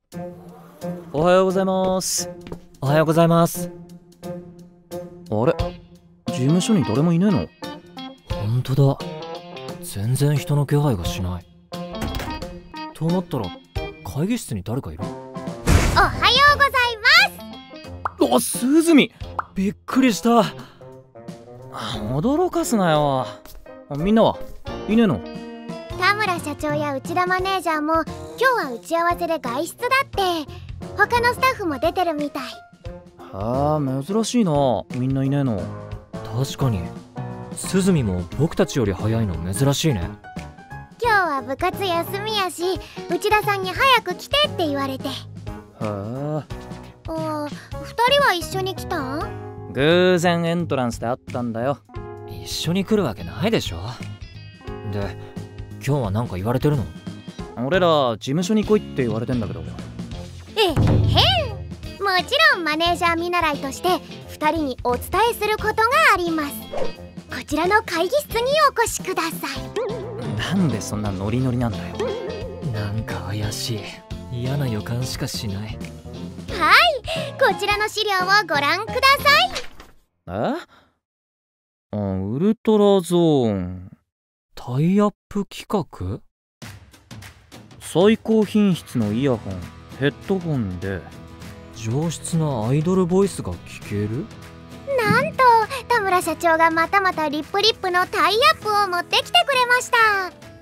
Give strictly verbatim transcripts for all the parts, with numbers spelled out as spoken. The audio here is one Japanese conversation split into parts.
おはようございます。 おはようございます。 あれ、事務所に誰もいねえの？ ほんとだ、全然人の気配がしない。と思ったら会議室に誰かいる。 おはようございます。お、すずみ、 びっくりした。 驚かすなよ。みんなはいねえの？ 田村社長や内田マネージャーも今日は打ち合わせで外出だって。他のスタッフも出てるみたい。 はあ、珍しいな、みんないねえの。 確かにすずみも僕たちより早いの珍しいね。 今日は部活休みやし、内田さんに早く来てって言われて。へえ。 ああ、ふたりは一緒に来たん？ 偶然エントランスで会ったんだよ。 一緒に来るわけないでしょ。で、今日は何か言われてるの？ 俺ら事務所に来いって言われてんだけど。 えへん、もちろんマネージャー見習いとしてふたりにお伝えすることがあります。こちらの会議室にお越しください。 なんでそんなノリノリなんだよ。 なんか怪しい、嫌な予感しかしない。 はい、こちらの資料をご覧ください。 え？あ、ウルトラゾーンタイアップ企画？ 最高品質のイヤホン、ヘッドホンで上質なアイドルボイスが聞ける？ なんと田村社長がまたまたリップリップのタイアップを持ってきてくれました。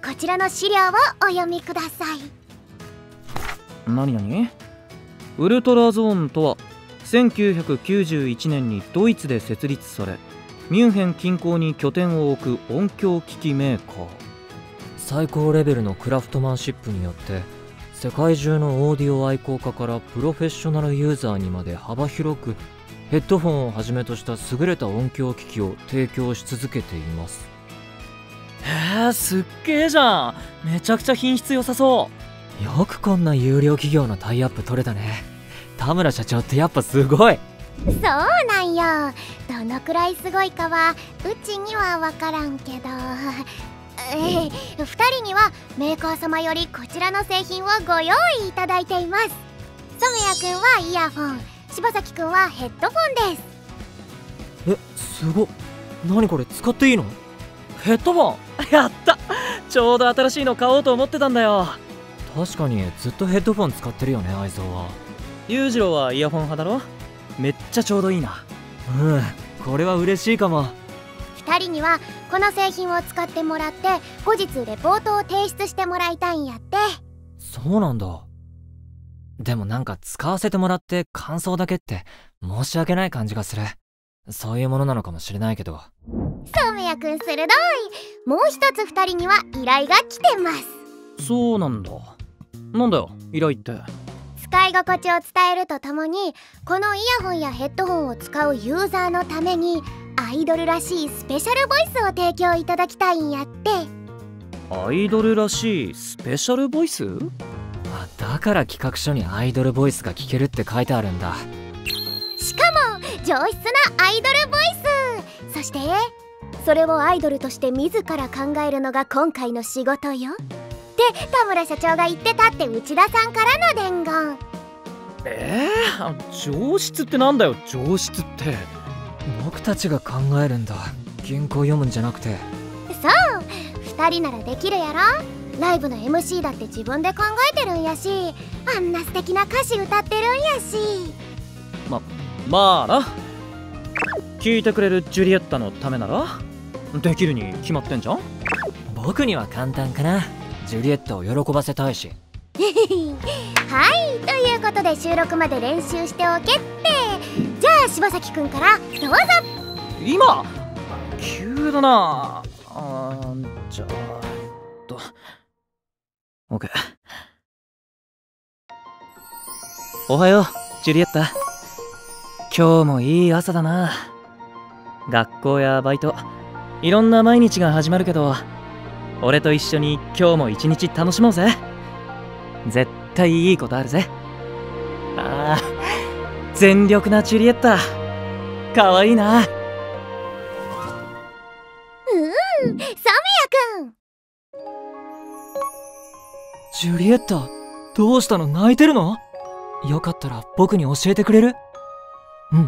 こちらの資料をお読みください。 なになに？ウルトラゾーンとはせんきゅうひゃくきゅうじゅういちねんにドイツで設立され、ミュンヘン近郊に拠点を置く音響機器メーカー。 最高レベルのクラフトマンシップによって世界中のオーディオ愛好家からプロフェッショナルユーザーにまで幅広くヘッドフォンをはじめとした優れた音響機器を提供し続けています。 へえ、すっげえじゃん。めちゃくちゃ品質良さそう。よくこんな有料企業のタイアップ取れたね。田村社長ってやっぱすごい。 そうなんよ。どのくらいすごいかはうちには分からんけど、えー、ふたりにはメーカー様よりこちらの製品をご用意いただいています。染谷くんはイヤホン、柴崎くんはヘッドフォンです。 え、すごっ。何これ、使っていいの？ ヘッドフォンやった。ちょうど新しいの買おうと思ってたんだよ。 確かにずっとヘッドフォン使ってるよね、愛蔵は。 裕次郎はイヤホン派だろ？めっちゃちょうどいいな。 うん、これは嬉しいかも。 ふたりにはこの製品を使ってもらって後日レポートを提出してもらいたいんやって。 そうなんだ。でもなんか使わせてもらって感想だけって申し訳ない感じがする。そういうものなのかもしれないけど。 染谷くん鋭い。もう一つふたりには依頼が来てます。 そうなんだ。なんだよ依頼って。 使い心地を伝えるとともにこのイヤホンやヘッドホンを使うユーザーのためにアイドルらしいスペシャルボイスを提供いただきたいんやって。 アイドルらしいスペシャルボイス？ あ、だから企画書にアイドルボイスが聞けるって書いてあるんだ。 しかも上質なアイドルボイス。そしてそれをアイドルとして自ら考えるのが今回の仕事よって田村社長が言ってたって内田さんからの伝言。 えー、上質ってなんだよ上質って。 僕たちが考えるんだ。原稿読むんじゃなくて。 そう、ふたりならできるやろ。ライブの エムシー だって自分で考えてるんやし、あんな素敵な歌詞歌ってるんやし。 ま、まあな。聞いてくれるジュリエッタのためならできるに決まってんじゃん。 僕には簡単かな。ジュリエッタを喜ばせたいし。 はい、ということで収録まで練習しておけって。じゃあ柴崎くんからどうぞ。 今急だなあ。ーじゃあと OK。 おはようジュリエッタ。今日もいい朝だな。学校やバイトいろんな毎日が始まるけど、俺と一緒に今日も一日楽しもうぜ。絶対いいことあるぜ。ああ、全力なジュリエッタかわいいな。 うん、染谷くん。 ジュリエッタ、どうしたの？泣いてるの？ よかったら僕に教えてくれる？うん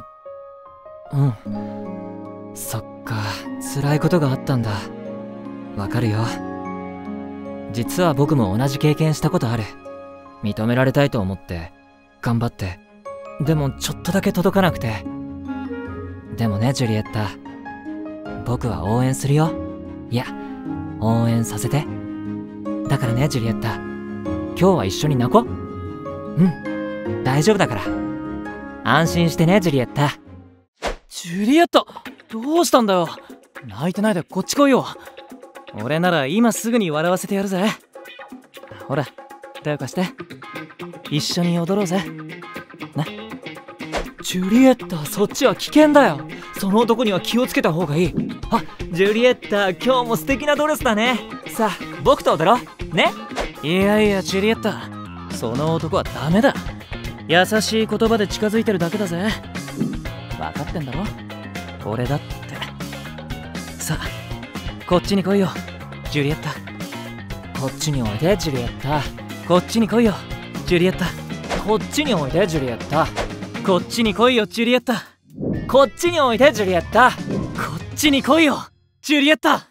うんそっか、辛いことがあったんだ。わかるよ。実は僕も同じ経験したことある。認められたいと思って頑張って、でもちょっとだけ届かなくて。でもねジュリエッタ、僕は応援するよ。いや応援させて。だからねジュリエッタ、今日は一緒に泣こう。うん大丈夫だから、安心してねジュリエッタ。 ジュリエット、どうしたんだよ。泣いてないでこっち来いよ。俺なら今すぐに笑わせてやるぜ。ほら手を貸して、一緒に踊ろうぜ。な。 ジュリエッタ、そっちは危険だよ。その男には気をつけた方がいい。あ、ジュリエッタ、今日も素敵なドレスだね。さあ僕と踊ろうね。 いやいやジュリエッタ、その男はダメだ。優しい言葉で近づいてるだけだぜ。分かってんだろ俺だって。さあこっちに来いよジュリエッタ。 こっちにおいでジュリエッタ。 こっちに来いよジュリエッタ。 こっちにおいでジュリエッタ。 こっちに来いよジュリエッタ。 こっちにおいでジュリエッタ。 こっちに来いよジュリエッタ。もうや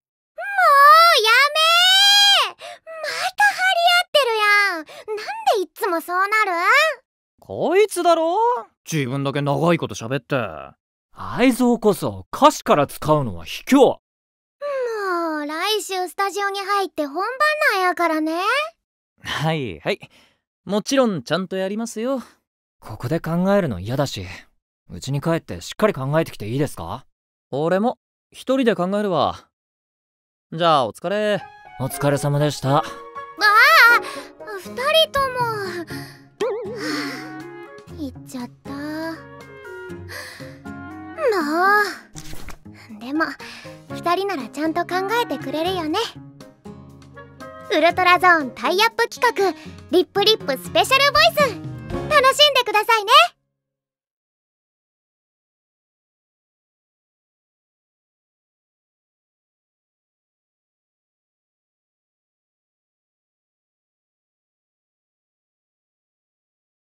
めー、また張り合ってるやん。なんでいっつもそうなる？ こいつだろ、自分だけ長いこと喋って。 愛憎こそ歌詞から使うのは卑怯。 もう来週スタジオに入って本番なんやからね。 はいはい、もちろんちゃんとやりますよ。 ここで考えるの嫌だし、家に帰ってしっかり考えてきていいですか？ 俺も一人で考えるわ。じゃあお疲れ。 お疲れ様でした。 ああ、二人とも行っちゃった。もうでも二人ならちゃんと考えてくれるよね。ウルトラゾーンタイアップ企画リップリップスペシャルボイス、楽しんでくださいね。